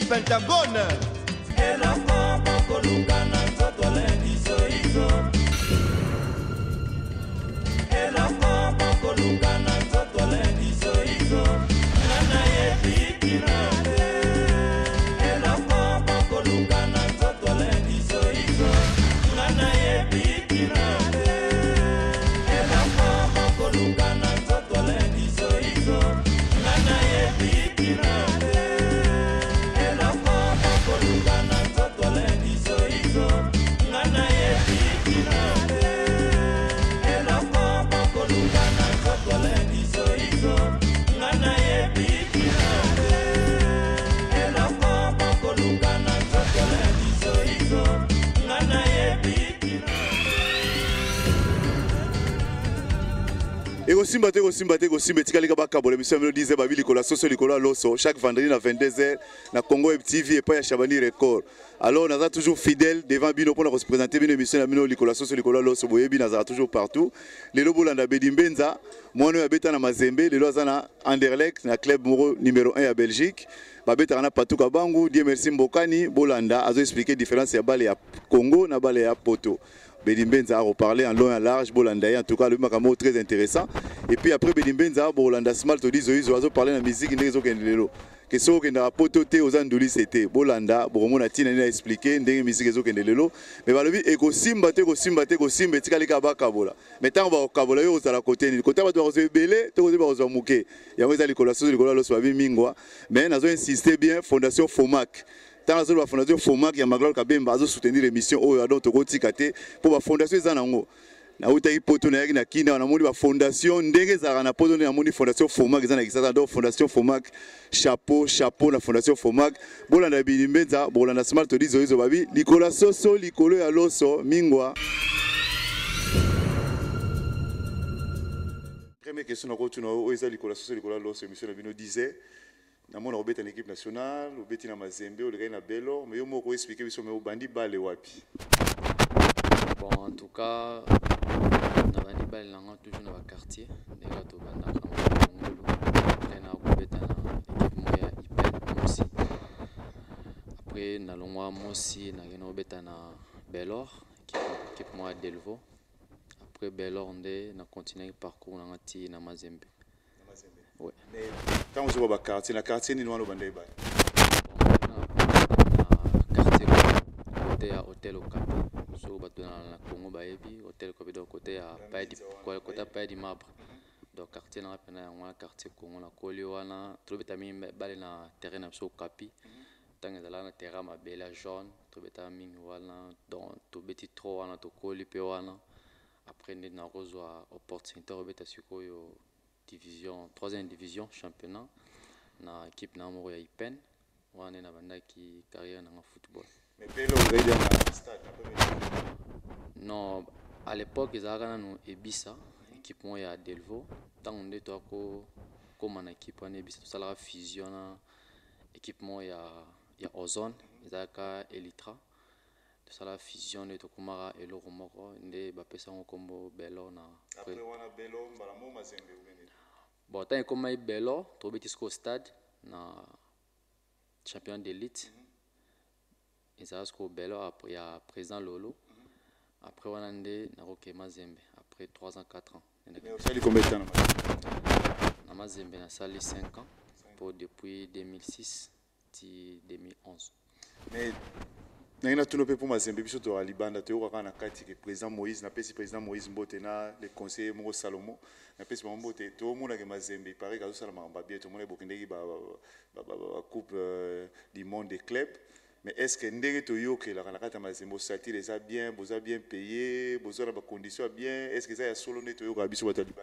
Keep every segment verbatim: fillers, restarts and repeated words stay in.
Pentagone. Ego simba tego simba tego simba tika lika baka bole mission me disait babi likola soso likola loso chaque vendredi à vingt-deux heures na Congo Web T V et pas ya Chabani Record. Alors on a toujours fidèle devant bino pour nous présenter une émission na bino likola soso likola loso boyebi na za toujours partout. Lelo bolanda bedimbenza mwana ya beta na Mazembe lelo azana Anderlecht na club moro numéro un ya Belgique. Babeta na patuka bangu Dieu merci Mbokani bolanda azo expliquer différence ya bale ya Congo na bale ya Poto. Bedimbenza a reparlé en long et en large, Bolanda, en tout cas, le mot très intéressant. Et puis après Bedimbenza, Bolanda Smalt dit Zoïzo, a parlé de la musique, il y a que ce qui n'a pas poté aux Andouli, c'était Bolanda, Boromona Tina a expliqué, il y a une musique qui est lelo. Mais voilà, Eko Simba, Eko Simba, Eko Simba, Tika Lika Bakabola. Mais tant qu'on va au Kabola, on va à la côté, le côté va se belé, tout le monde va se mouquer. Il y a des collations, des collations, des mingwa. Mais nous avons insisté bien, Fondation Fomac. Dans la fondation Fomac, il y a Magloire Kabemba, qui a soutenu l'émission au Yadon Togo Tikate pour la fondation Zanango. Na utai poto na yaki na kinda na moni ba fondation ndenge za na poto na moni fondation Fomac za na kisasa donc fondation Fomac chapeau chapeau na fondation Fomac bolanda bilimbenza bolanda smart dizo izo babi likola soso likolo ya loso mingwa. Première question na ko tuna o eza likola soso likola loso émission na bino disait na mona obeta l'équipe nationale obeti na Mazembe o na Belo mais yo moko expliquer biso mais obandi bale wapi. Bon, en tout cas, on a bali lango toujours dans le quartier. Déjà tout banda kama na kubeta na équipe moya Ipen aussi. Après na longwa Mosi na geno beta na Belor équipe moya Delvo. Après Belor ndé na continuer parcours na ngati na Mazembe. Na Mazembe. Ouais. Mais quand on joue au quartier, na quartier ni loin au bandai bali. Quartier côté à hôtel au Cap. So bato na Congo baebi hôtel ko bedo côté ya Paidi côté Paidi Mabre donc quartier na pena ya quartier Congo na koli wana to beta mi bale na terrain na so kapi tanga zala na terrain ma bela jaune to beta mi wana donc to beti trop wana to koli pe wana après ndi na rozwa opportunité beta sikoyo division troisième division championnat na équipe na moro ya Ipen wana na banda ki carrière na football. Mais Belo vous avez un stade non, à l'époque ils avaient un Ebissa équipe moya Delvo tant on étaitako comme une équipe en Ebissa tout ça la fusion équipe moya ya Ozone ils avaient Elitra tout ça la fusion de Tokumara et Loro Moro ndé ba pesa ngo kombo Belo na après wana Belo mbala mo Mazembe ou bien bon tant comme Belo to betisco stade na champion d'élite ils avaient ko Belo après ya président Lolo. Après, on a été à Mazembe. Après trois ans, quatre ans. Mais vous savez combien de temps à Mazembe, on a sali cinq ans. Pour depuis deux mille six à deux mille onze. Mais nous avons tout pour Mazembe. Puis surtout à Libanda, tu as le président Moïse, le président Moïse Mbotena, le conseiller Moro Salomo. Le président Mbote, tout le monde a Mazembe. Il paraît que tout le monde a bien, tout le monde a la coupe du monde des clubs. Mais est-ce que ndenge to yo que la kanaka Mazembe sati les a bien, vous a bien payé, vous avez des conditions bien, est-ce que ça y a solo neto yo ka biso ba Taliban?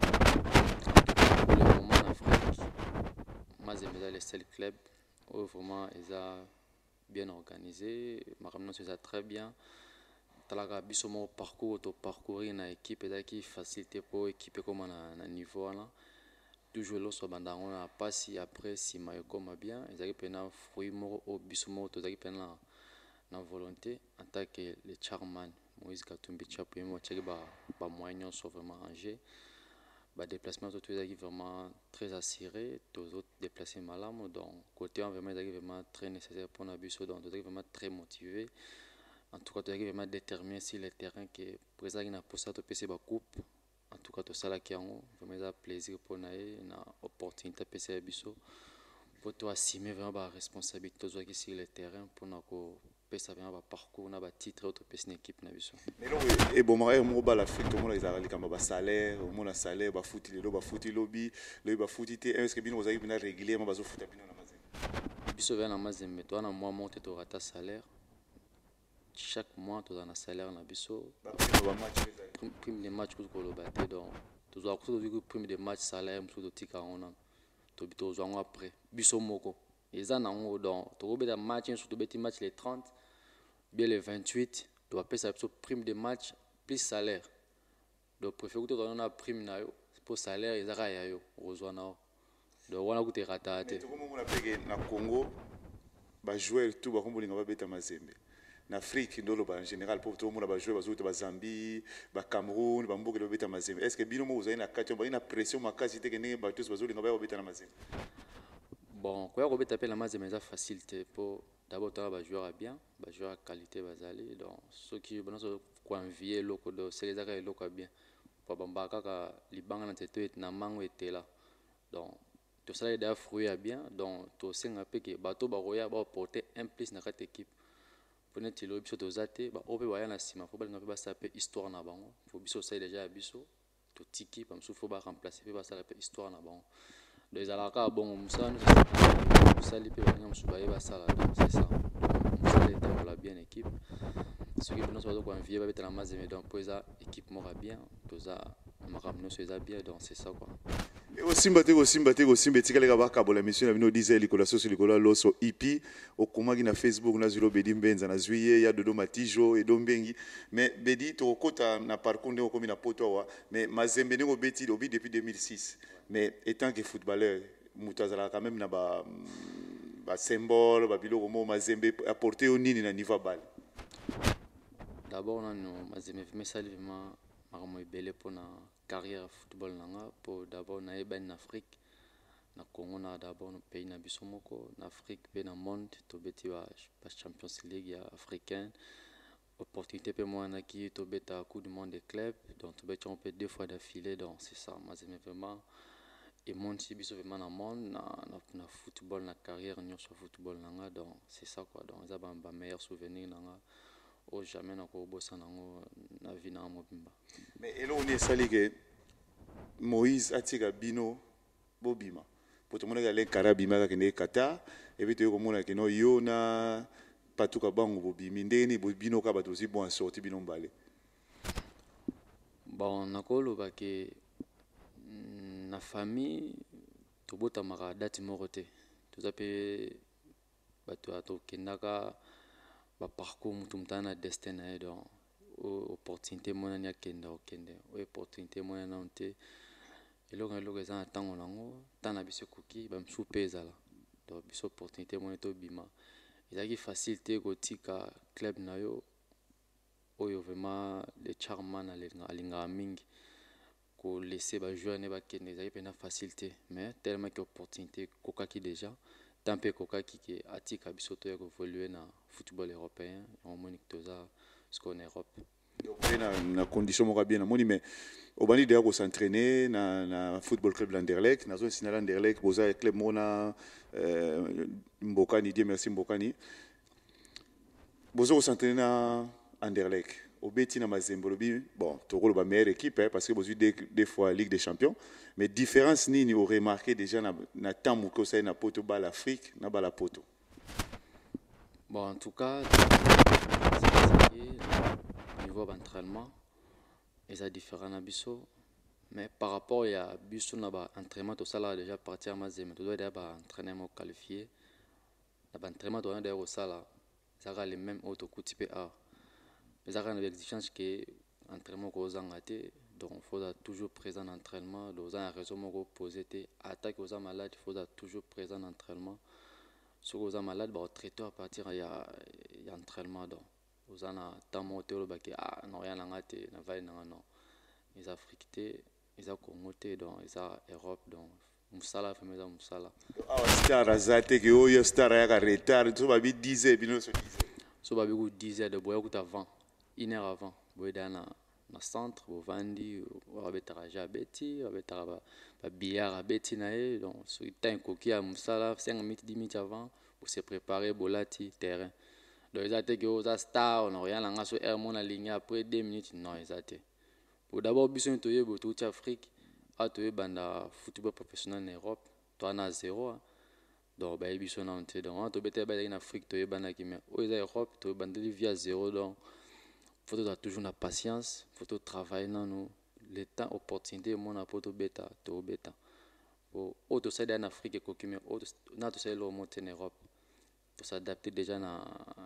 Pour le moment en Afrique, Mazembe est le seul club où vraiment ils a bien organisé, Maramnon c'est très bien. Talaka biso mo parcours to parcourir na équipe et qui facilité pour équiper comme na niveau là. Toujours là sur bandango na passi après si mayoko ma bien ils avaient pena fruit moro au bisumo to zaki pena na volonté en tant que le chairman Moïse Katumbi chapeau mo tcheki ba ba moyen so vraiment ranger bah déplacement tout est vraiment très assuré, tous autres déplacés malamu, donc côté on vraiment vraiment très nécessaire pour la biso, donc tout vraiment très motivé. En tout cas, tu es vraiment déterminé sur le terrain que présent il n'a pas ça de passer la coupe. En tout cas, tout ça là qui a vraiment plaisir pour nous, une opportunité de passer la biso. Pour toi assumer vraiment la responsabilité de sur le terrain pour nous passer vraiment parcours, na titre autre passer une équipe na biso. Mais non, et bon, moi, moi, bah l'Afrique, tout le monde a comme bah salaire, au moins salaire, bah foot, le bah foot lobby, le bah footité, est-ce que bien vous avez bien régulièrement bah foot bien na mazembe. Biso vient na mazembe, toi na moi monter ton rata salaire. Chaque mois, tu as un salaire na biso. Prime de match pour le battre, donc tu as toujours prime de match salaire, tu as tika on a. Tu as besoin après. Biso moko. Et ça, donc tu as besoin match, tu as match les trente, bien les vingt-huit, tu as payé prime de match plus salaire. Donc préfère que tu aies prime na yo pour salaire et ça ya yo rejoindre. Donc on a coûté raté. Tu comme on a payé na Congo, bah jouer tout bah comme on va bêta mazembe. En Afrique, en général, pour tout le monde, jouer au Zambie, au Cameroun, au Mboka, au Mazembe. Est-ce que bien vous avez une pression, ma case, que vous avez tous les jours, au Mazembe? Bon, quand vous avez la Mazembe, c'est facilité pour d'abord tu as des joueurs bien, des joueurs de qualité basale. Donc ceux qui ont envié loko do, c'est les gars loko bien. Pour bambaka ka libanga na teto et na mango était là. Donc tout ça est fruit bien. Donc tout ça un peu que bateau ba roya ba porter un plus na cette équipe. Pour être le biso tozate ba ope ba yana sima faut ba ngapi ba sape histoire na bango faut biso ça déjà biso to tiki pa msu faut ba remplacer ba ça la histoire na bango donc ezalaka bon musana musali pe ba msu ba ba ça là c'est ça musali était la bien équipe ce qui nous soit quoi envier ba betala mazeme donc pour ça équipe mora bien toza makamno so eza bien donc c'est ça quoi. Et aussi mbaté aussi mbaté aussi mbaté kale kabaka bola mission na bino disait likola soso likola loso ipi okomaki na Facebook na zulo bedi mbenza na zuiye ya dodo matijo et dombengi mais bedi to kota na parcours ndeko komi na poto wa mais mazembe ndeko beti obi depuis deux mille six mais étant que footballeur mutazala quand même na ba ba symbole ba biloko mo mazembe apporter au nini na niveau bal. D'abord on a mazembe mais ça vraiment makambo ebele pour na carrière football nanga pour d'abord na eba en Afrique na Congo na d'abord no pays na biso moko na Afrique pe na monde to beti wa Champions League ya africaine opportunité pe moi na ki to beta coup du monde des clubs donc to beti on peut deux fois d'affilée donc c'est ça moi j'aime vraiment et monde si biso vraiment na monde na na, na football na carrière nyo sur football nanga donc c'est ça quoi donc ça ba meilleur souvenir nanga o jamais na ko bossa nango na vie na mobimba. Mais elo on est sali que Moïse atika bino bobima pour tout le monde aller karabima ka ne kata et puis tu komona que no yona patuka bango bobimi ndeni bobino ka bato si bon sorti bino mbale. Bon nakolo ba ke na famille to bota maka date moko te to zape bato ato kendaka ba parcours mutu mutana destin na donc opportunité mona nya kenda okende opportunité mona na onte eloko eloko eza na ntango nango tana biso koki bamsu pe ezala donc biso opportunité mona to bima ezalaki facile te kotika club na yo oyo vraiment le charman alingaka mingi kolaisse bajoueur ne bakende ezalaki mpena facile te mais tellement ke opportunité kokaki déjà tant mpe kokaki ke atika biso to ya koévolue na football européen omoni toza jusqu'en Europe. Na, na condition moko bien namoni mais obandi deya s'entraîner na, na football club Landerlecht nazo nsina Landerlecht boza club mona euh, Mbokani Dieu merci Mbokani bozo s'entraîner na Anderlecht obeti na Mazembe lobi bon tokolo ba meilleure équipe hein, parce que bozo deux, deux fois Ligue des Champions mais différence nini au remarqué déjà na, na temps moko ça na poto bal Afrique na bala poto. Bon en tout cas niveau d'entraînement est différent na biso mais par rapport à biso na ba entraînement tout ça là déjà partir Mazembe tu dois déjà ba entraînement qualifié na ba entraînement tu dois déjà au ça là ça va les mêmes auto coup type A mais ça a une exigence que entraînement ko zangate donc faut toujours présent en entraînement dans un raison moko posé te attaque aux malades il faut toujours présent en entraînement sur aux malades ba traiter à partir il y a il y a entraînement donc aux ana tamo te lo baki ah non ya nanga te na vai nanga non les africains eza Congo te donc eza Europe donc musala femme eza musala awa star aza te ke oyo star ayaka retard so babi dix heures bino so dix heures so babi ku dix heures de boya kuta avant une heure avant boya da na na centre bovandi babetaka ja abeti babetaka babillard abeti na ye donc soki ntan ekoki ya mosala cinq minutes dix minutes avant bose préparer bolati terrain donc eza te ke oza star na koya na nga so heure mona ligne après deux minutes non eza te po d'abord biso ni toyeba touti Afrique a toyebanda football professionnel en Europe to na zéro donc bayebi biso nano te donc wana tobeteli bazalaki na Afrique toyebandaki mais oyo eza Europe toyebandeli via zéro donc faut toza toujours na patience faut to travailler nano le temps opportunité emona mpo tobeta tobeta po oyo tosali en Afrique ekoki mais na tosali lomo te na Europe s'adapter déjà na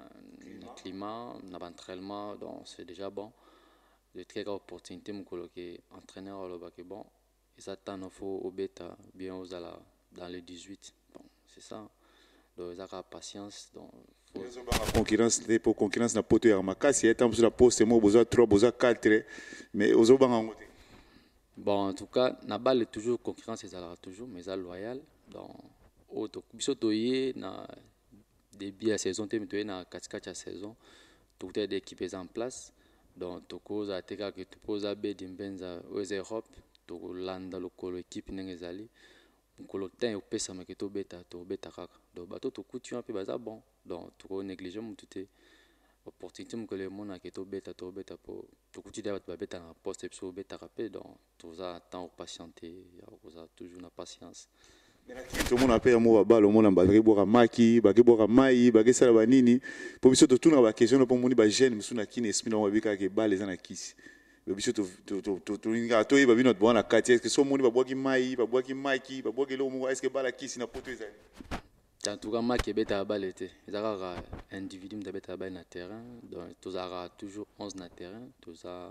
na climat na entraînement donc c'est déjà bon de très opportunité mokolo ke entraîneur alobaki bon eza tano faut obeta bien ozala dans les dix-huit bon c'est ça donc ezaka patience donc concurrence te po concurrence na poto ya makasi ya temps na poste mo boza trois boza quatre mais ozobanga ngote bon en tout cas na balle toujours concurrence ezalaka toujours mais ça loyal donc auto biso toye na début ya saison te toye na katikati ya saison tokuta d'équipe eza en place donc tokoza te kaka topoza bedi mbenza oyo eza Europe tokolanda lokolo équipe ndenge ezali mokolo temps epesamaka tobeta tobeta kaka donc bato tokuti wana mpe baza bon donc tokonéglige motu te opportunité mokolo emonaka tobeta tobeta po tokuti te bato babeta na poste biso obetaka mpe donc toza temps opatiente ya koza toujours na patience tomona mpe yango babala omona bazaki bwaka maki bake bwaka mai bakesala banini mpo biso totunaka baquestion mpo moni bagene mosusu na kini esprit nango babikaka ebala eza na kisi biso tolingaka toyeba bino bwana na kati eske so omoni babwaki mai babwaki maki babwaki eloko moko eske ebala kisi na poto ezali en tout cas maki ebetaka bale te eza kaka individu moto abetaka bale na terrain donc tozalaka toujours onze na terrain toza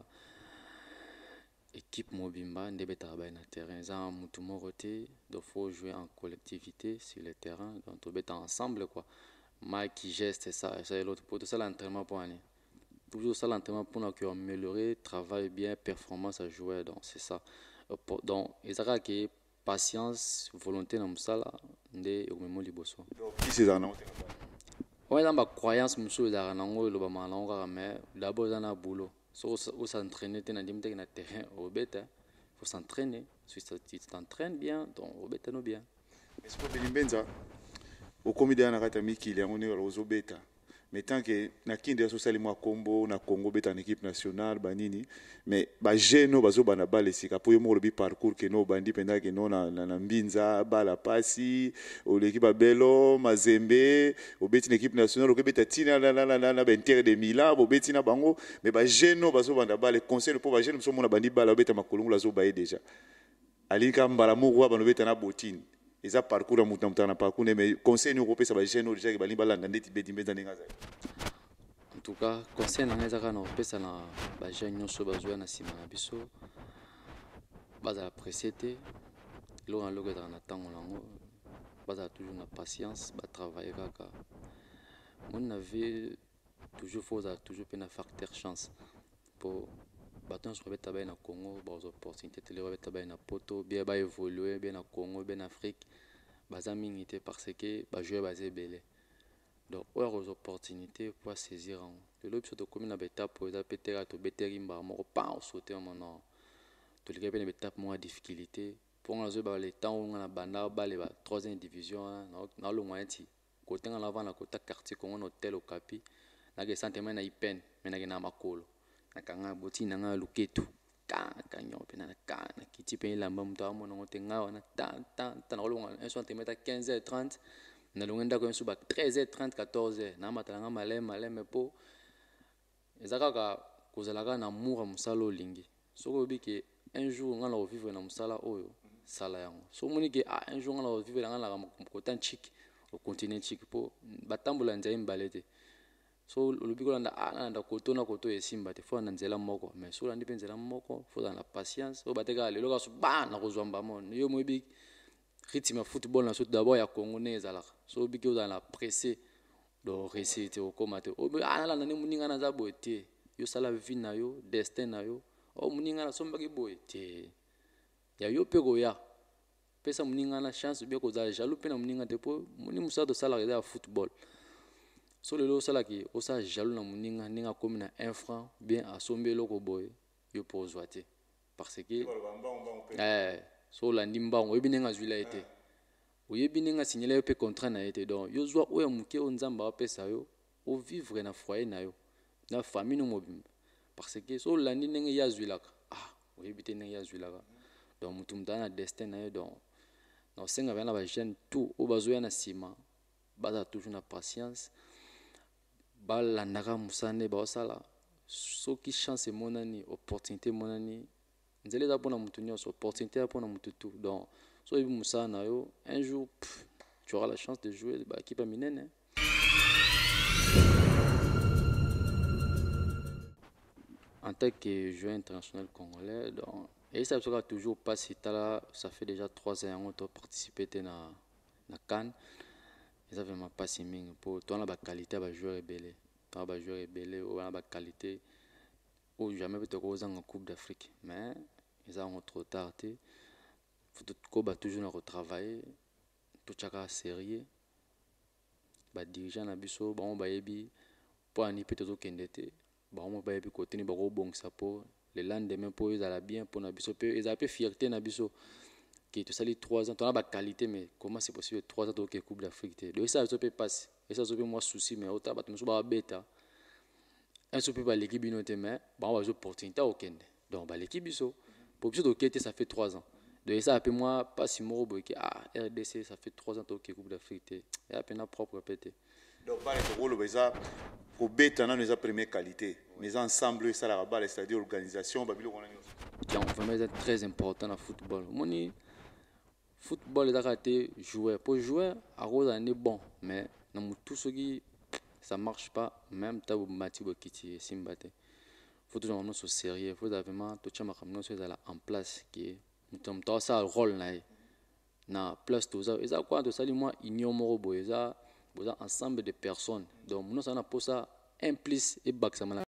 équipe mobimba nde betaka baye na terrain eza mutu moko te donc faut jouer en collectivité sur le terrain donc tobeta ensemble quoi maki geste ça ça l'autre pour tout ça l'entraînement pour année toujours ça l'entraînement pour nous améliorer travail bien performance à jouer donc c'est ça donc ezaka que patience volonté na musala nde omemo liboso qui c'est ça non ouais dans ma croyance muso ezaka nango loba manango kaka mais d'abord za na boulot so on s'entraîner te na ndimte na terrain au beta faut s'entraîner si tu t'entraînes bien donc au beta no bien est-ce que Benimbenza au comité na kata mikili yango ne rozo beta mais tant que na kinde so sali mwa kombo na Congo beta en équipe nationale banini mais ba jeno bazo bana bale sika po yo mo lobi parcours que no bandi penda que no na na mbinza bala pasi o l'équipe belo mazembe o beti en équipe nationale o beta tina na na na na Inter de Milan o beti na bango mais ba jeno bazo bana bale conseil pour ba jeno so mona bandi bala o beta makolongo la zo baye déjà alika mbala mo roi bano beta na botine eza parcours ya mutu na parcours mais conseil ni kopesa ba jeune déjà ke bali balanda ndeti beti mbenza ninga za en tout cas conseil na ngeza kana kopesa na ba jeune nyonso bazwa na sima na biso baza apprécier te lo na logo na tango nango baza toujours na patience ba travailler kaka mon avait toujours faut toujours pe na facteur chance pour baton je revête tabac na Congo ba opportunité tele revête tabac na poto bien ba évoluer bien na Congo bien Afrique baza mingité parce que ba jouer basé belé donc aux opportunités pour saisir en le lobi surtout comme na beta pour ça peut-être to beteri mba moko pas sauter maintenant to les gars na étape moins difficulté pour on a le temps on a banda ba les troisième division na lo moiti côté en avant na côté quartier Congo hôtel au Capi na que sentiment na ipen mais na na makolo nakanga boti nanga luketu ka kanyo pena ka na kiti pe la mbamu to mo ngote nga na tan tan tan lo un centimètre quinze heures trente na longenda ko suba treize heures trente quatorze heures na matalanga malem malem po ezaka ka kozalaka na mura musalo lingi soko biki un jour nga na vivre na musala oyo sala yango so moni ke ah un jour nga na vivre nga na kotan chik au continent chik po batambola nzai mbalete so lobi ko landa ah na koto na koto esimba te fo na nzela moko mais so landi penzela moko fo dans la patience o bateka lelo ka so ba na kozwamba mon yo moyebi rythme football na so d'abord ya Congo ne ezalaka so biki dans la pressé do réussite au komate o ah na na muninga na za boete yo sala vie na yo destin na yo o muninga na somba ki boete ya yo mpe koya pesa moninga na chance bien kozala jaloux mpe na moninga te mpo moni mosala tosalaka eza ya football so lelo osalaki osala jaloux na moninga ndenge akomi na un franc bien asombi eloko boye yo mpo ozwa te parce que eh, so olandi mbango oyebi ndenge azwila ye te oyebi ndenge asignala yo mpe contrat na ye te donc yo zwa oyo moke oyo nzambe apesa yo ovivre na foyer na yo na famille no mobimba parce que so olandi ndenge ye azwilaka ah oyebi te ndenge ye azwilaka donc motu motu aza na destin na ye donc na osenga bana bajeune tout oyo bazoya na nsima bazala toujours na patience balandaka mosala nde baosala soki chance emonani opportunité emonani nzela eza mpona motu nyonso opportunité eza mpona motu tout donc so oyebi mosala na yo un jour pff, tu auras la chance de jouer bakipe ya minene. En tant que joueur international congolais, donc, et ça sera toujours pas si là, ça fait déjà trois ans que tu as participé à la CAN. Ils avaient ma passe ming pour toi la qualité de joueur rebelle. Toi la joueur rebelle ou la qualité ou jamais peut te en Coupe d'Afrique. Mais ils ont trop tardé. Faut tout toujours retravailler. Tout chacun sérieux. Ba dirigeant na biso ba on ba yebi pour ani peut-être kendete. Ba on ba yebi côté ni ba ko bongisa po le lendemain pour ils ala bien pour na biso pe ils a peu fierté na biso qui tout ça les trois ans tu as ba qualité mais comment c'est possible trois ans de Coupe d'Afrique donc ça ça peut passer et ça ça peut moi souci mais autant ba tu ba beta un peu ba l'équipe binote mais ba on va opportunité au kende donc ba l'équipe biso pour biso de ça fait trois ans donc ça appelle moi pas si moro boy ah R D C ça fait trois ans de Coupe d'Afrique et à peine propre pété donc par exemple le ça pour beta na nos première qualité mais ensemble ça la balle c'est-à-dire organisation babilo on a vraiment c'est très important dans le football moni football est raté jouer pour jouer à rose est bon mais dans tout ce qui ça marche pas même ta mati bokiti simbate faut toujours vraiment se sérieux faut vraiment tout chama comme nous là en place qui est mutam to ça rôle na na place tout ça et ça quoi de ça moi union moro boy ça ensemble de personnes donc nous ça na pour ça un plus et back ça